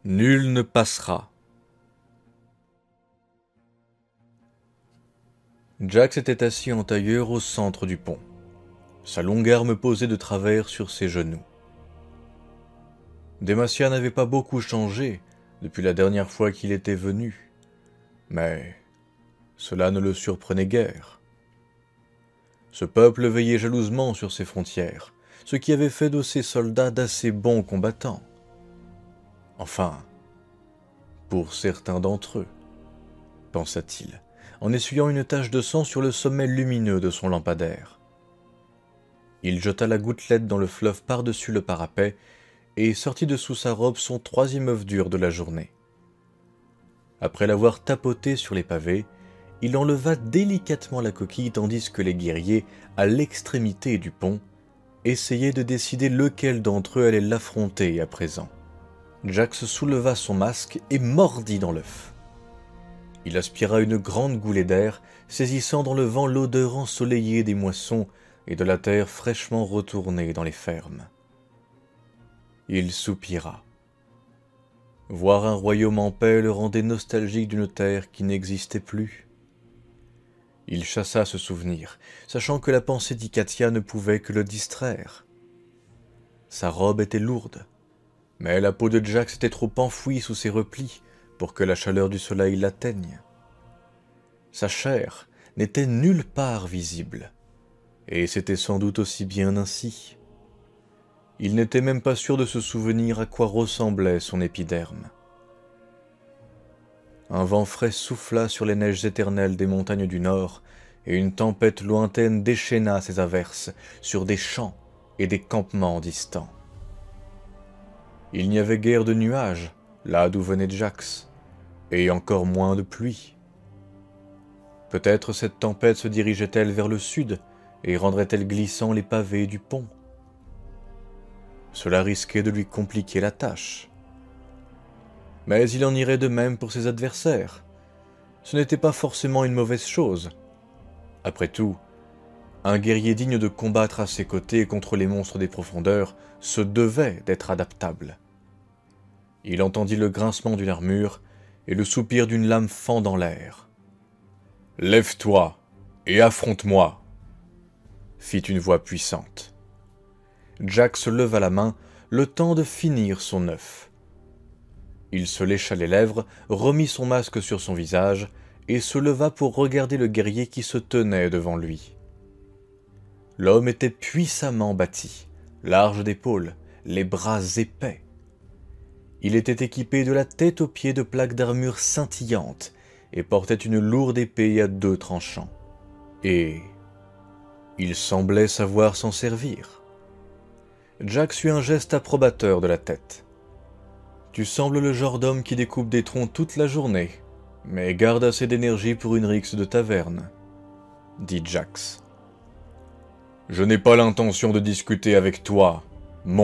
Nul ne passera. Jax était assis en tailleur au centre du pont, sa longue arme posée de travers sur ses genoux. Demacia n'avait pas beaucoup changé depuis la dernière fois qu'il était venu, mais cela ne le surprenait guère. Ce peuple veillait jalousement sur ses frontières, ce qui avait fait de ses soldats d'assez bons combattants. Enfin, pour certains d'entre eux, pensa-t-il, en essuyant une tache de sang sur le sommet lumineux de son lampadaire. Il jeta la gouttelette dans le fleuve par-dessus le parapet et sortit de sous sa robe son troisième œuf dur de la journée. Après l'avoir tapoté sur les pavés, il enleva délicatement la coquille tandis que les guerriers, à l'extrémité du pont, essayaient de décider lequel d'entre eux allait l'affronter à présent. Jax souleva son masque et mordit dans l'œuf. Il aspira une grande goulée d'air, saisissant dans le vent l'odeur ensoleillée des moissons et de la terre fraîchement retournée dans les fermes. Il soupira. Voir un royaume en paix le rendait nostalgique d'une terre qui n'existait plus. Il chassa ce souvenir, sachant que la pensée d'Ikatia ne pouvait que le distraire. Sa robe était lourde, mais la peau de Jax était trop enfouie sous ses replis pour que la chaleur du soleil l'atteigne. Sa chair n'était nulle part visible, et c'était sans doute aussi bien ainsi. Il n'était même pas sûr de se souvenir à quoi ressemblait son épiderme. Un vent frais souffla sur les neiges éternelles des montagnes du nord, et une tempête lointaine déchaîna ses averses sur des champs et des campements distants. Il n'y avait guère de nuages, là d'où venait Jax, et encore moins de pluie. Peut-être cette tempête se dirigeait-elle vers le sud, et rendrait-elle glissants les pavés du pont. Cela risquait de lui compliquer la tâche. Mais il en irait de même pour ses adversaires. Ce n'était pas forcément une mauvaise chose. Après tout, un guerrier digne de combattre à ses côtés contre les monstres des profondeurs se devait d'être adaptable. Il entendit le grincement d'une armure et le soupir d'une lame fendant l'air. « Lève-toi et affronte-moi » fit une voix puissante. Jax leva la main, le temps de finir son œuf. Il se lécha les lèvres, remit son masque sur son visage et se leva pour regarder le guerrier qui se tenait devant lui. L'homme était puissamment bâti, large d'épaules, les bras épais. Il était équipé de la tête aux pieds de plaques d'armure scintillantes et portait une lourde épée à 2 tranchants. Et il semblait savoir s'en servir. Jax eut un geste approbateur de la tête. « Tu sembles le genre d'homme qui découpe des troncs toute la journée, mais garde assez d'énergie pour une rixe de taverne, » dit Jax. « Je n'ai pas l'intention de discuter avec toi, monstre, »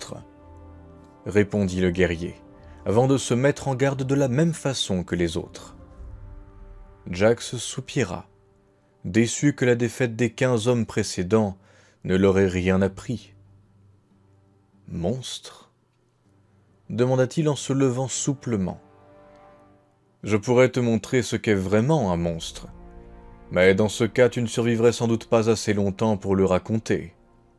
répondit le guerrier, avant de se mettre en garde de la même façon que les autres. Jax soupira, déçu que la défaite des 15 hommes précédents ne leur ait rien appris. « Monstre ?» demanda-t-il en se levant souplement. « Je pourrais te montrer ce qu'est vraiment un monstre, mais dans ce cas tu ne survivrais sans doute pas assez longtemps pour le raconter. »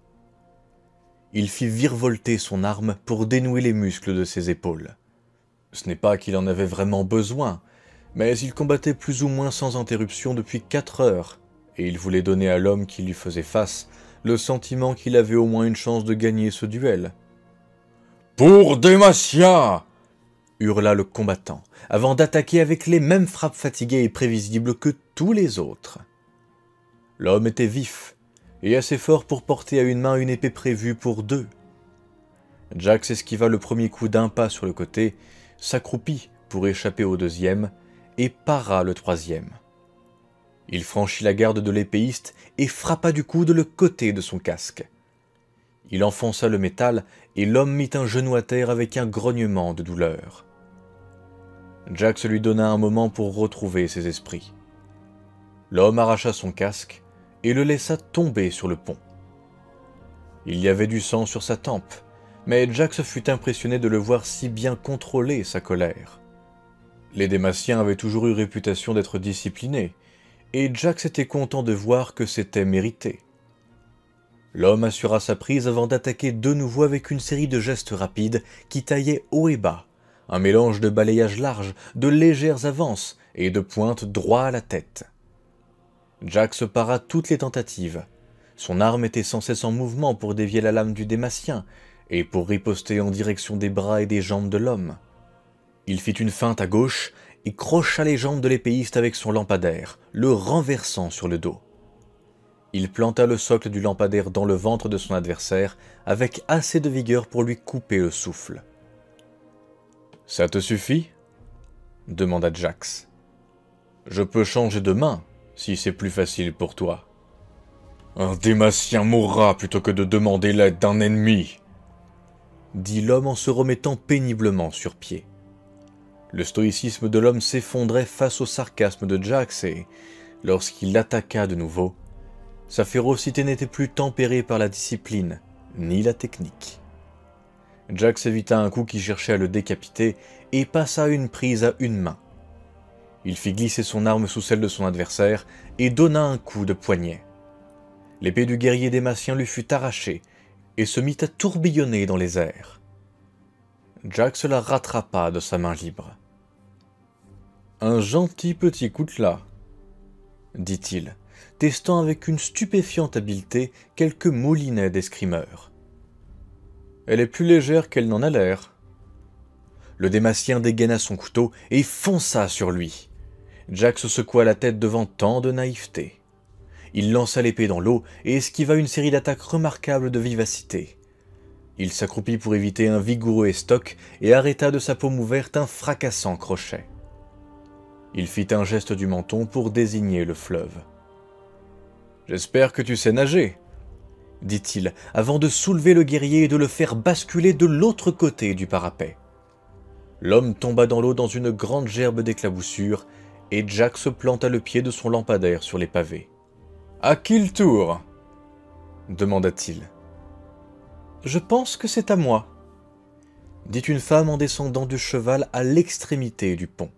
Il fit virevolter son arme pour dénouer les muscles de ses épaules. Ce n'est pas qu'il en avait vraiment besoin, mais il combattait plus ou moins sans interruption depuis 4 heures, et il voulait donner à l'homme qui lui faisait face le sentiment qu'il avait au moins une chance de gagner ce duel. « Pour Demacia !» hurla le combattant, avant d'attaquer avec les mêmes frappes fatiguées et prévisibles que tous les autres. L'homme était vif, et assez fort pour porter à une main une épée prévue pour 2. Jax esquiva le premier coup d'un pas sur le côté, s'accroupit pour échapper au 2e, et para le 3e. Il franchit la garde de l'épéiste et frappa du coude le côté de son casque. Il enfonça le métal et l'homme mit un genou à terre avec un grognement de douleur. Jax lui donna un moment pour retrouver ses esprits. L'homme arracha son casque et le laissa tomber sur le pont. Il y avait du sang sur sa tempe, mais Jax fut impressionné de le voir si bien contrôler sa colère. Les Démaciens avaient toujours eu réputation d'être disciplinés, et Jax était content de voir que c'était mérité. L'homme assura sa prise avant d'attaquer de nouveau avec une série de gestes rapides qui taillaient haut et bas, un mélange de balayage large, de légères avances et de pointes droit à la tête. Jax para toutes les tentatives. Son arme était sans cesse en mouvement pour dévier la lame du Démacien et pour riposter en direction des bras et des jambes de l'homme. Il fit une feinte à gauche et crocha les jambes de l'épéiste avec son lampadaire, le renversant sur le dos. Il planta le socle du lampadaire dans le ventre de son adversaire avec assez de vigueur pour lui couper le souffle. « Ça te suffit » demanda Jax. « Je peux changer de main, si c'est plus facile pour toi. »« Un Démacien mourra plutôt que de demander l'aide d'un ennemi » dit l'homme en se remettant péniblement sur pied. Le stoïcisme de l'homme s'effondrait face au sarcasme de Jax et, lorsqu'il l'attaqua de nouveau, sa férocité n'était plus tempérée par la discipline, ni la technique. Jax évita un coup qui cherchait à le décapiter et passa une prise à une main. Il fit glisser son arme sous celle de son adversaire et donna un coup de poignet. L'épée du guerrier démacien lui fut arrachée et se mit à tourbillonner dans les airs. Jax la rattrapa de sa main libre. « Un gentil petit coutelas, » dit-il, testant avec une stupéfiante habileté quelques moulinets d'escrimeur. « Elle est plus légère qu'elle n'en a l'air. » Le Démacien dégaina son couteau et fonça sur lui. Jax secoua la tête devant tant de naïveté. Il lança l'épée dans l'eau et esquiva une série d'attaques remarquables de vivacité. Il s'accroupit pour éviter un vigoureux estoc et arrêta de sa paume ouverte un fracassant crochet. Il fit un geste du menton pour désigner le fleuve. « J'espère que tu sais nager, » dit-il, avant de soulever le guerrier et de le faire basculer de l'autre côté du parapet. L'homme tomba dans l'eau dans une grande gerbe d'éclaboussures, et Jax planta le pied de son lampadaire sur les pavés. « À qui le tour » demanda-t-il. « Je pense que c'est à moi, » dit une femme en descendant du cheval à l'extrémité du pont.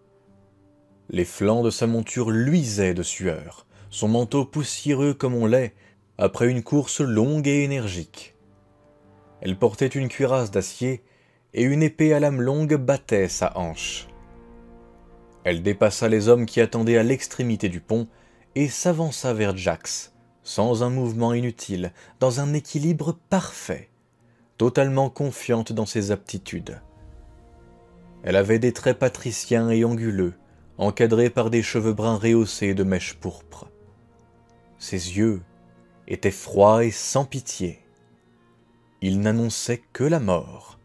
Les flancs de sa monture luisaient de sueur, son manteau poussiéreux comme on l'est, après une course longue et énergique. Elle portait une cuirasse d'acier, et une épée à lame longue battait sa hanche. Elle dépassa les hommes qui attendaient à l'extrémité du pont, et s'avança vers Jax, sans un mouvement inutile, dans un équilibre parfait, totalement confiante dans ses aptitudes. Elle avait des traits patriciens et anguleux, encadrés par des cheveux bruns rehaussés de mèches pourpres. Ses yeux étaient froids et sans pitié. Ils n'annonçaient que la mort.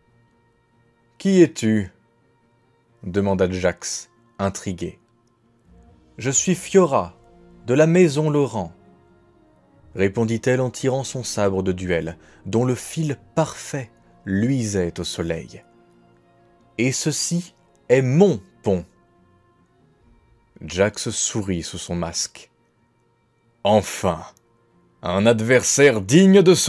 « Qui es-tu » demanda Jax, intrigué. « Je suis Fiora, de la maison Laurent, » répondit-elle en tirant son sabre de duel, dont le fil parfait luisait au soleil. « Et ceci est mon pont. » Jax sourit sous son masque. « Enfin, un adversaire digne de ce nom !»